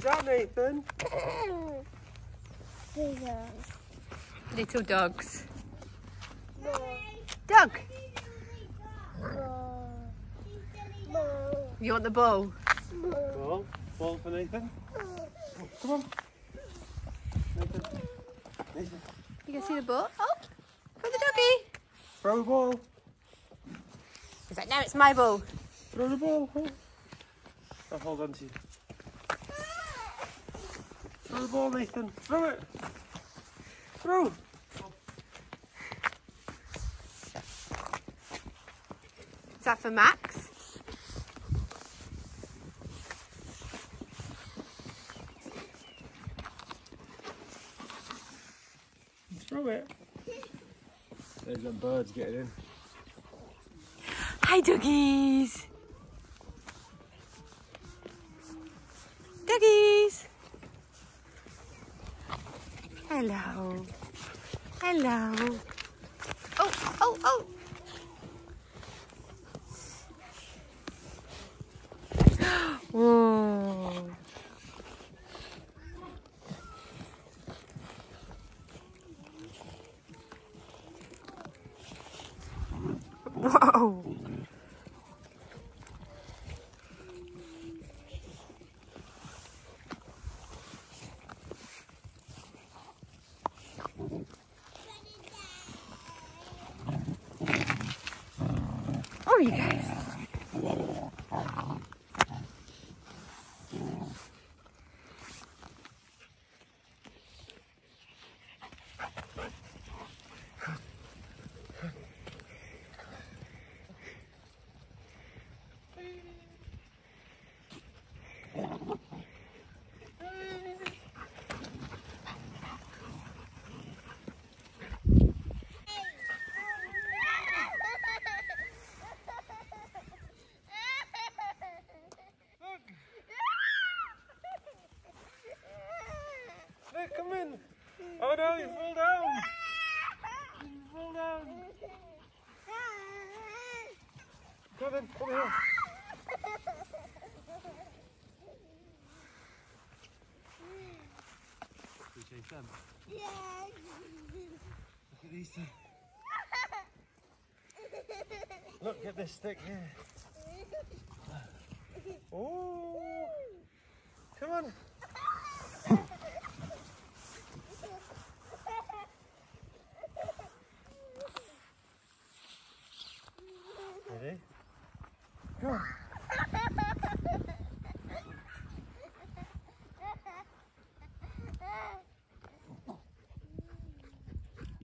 that, Nathan? Little dogs. Dog. You want the ball? Ball for Nathan. Come on. Nathan. You can see the ball. Oh, for the doggy. Throw the ball. He's like, no, it's my ball. Throw the ball. I'll hold on to you. Throw the ball, Nathan. Throw it. Throw. Is that for Max? Throw it. There's them birds getting in. Hi, doggies. Doggies. Hello. Hello. Oh, oh, oh. Whoa. Whoa. Oh, you guys. Nick, come in. Oh no, you fall down. You fall down. Come in, come here. Should we chase them? Yeah. Look at these two. Look, get this stick here.